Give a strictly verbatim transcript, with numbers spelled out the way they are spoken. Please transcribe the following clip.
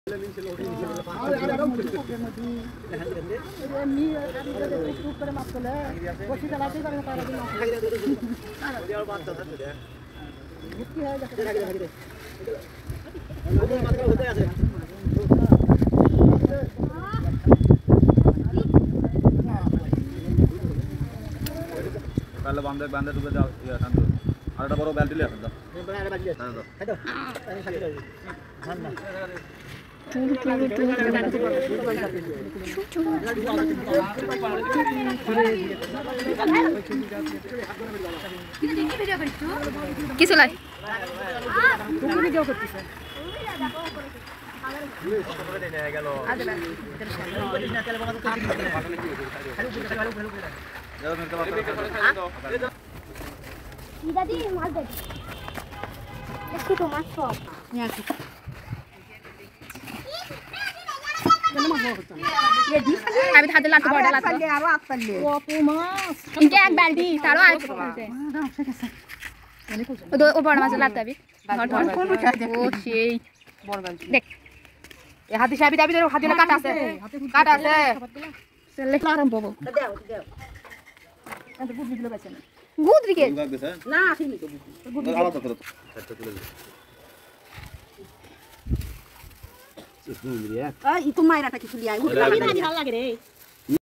पहले बांधे बांधे डूबे जाओ ये ठंड আর একটা বড় বালতি ले আসো কি চলাই তুমি ভিডিও করতেছ দাদি মাছ দাদি একটু তো মাছ সব আমি হাতে লাতে বড় লাতে আরো আট পারলে ওপো মাছ ইনকে এক বালতি তারও আর ও ও বড় মাছ লাতে আবি ও সেই বড় বালতি দেখ এ হাতি সাবি দাবি ধরে হাতি না কাটা আছে কাটা আছে চলে আরম্ভ হবো দাও দাও এত বুদ্ধি দিলে পাইছে না গুদরি কে না আসেনি আলাদা করো একটা তুলে দিই এই তো মাইরাটা কিছু লিয়াই ভালো লাগে রে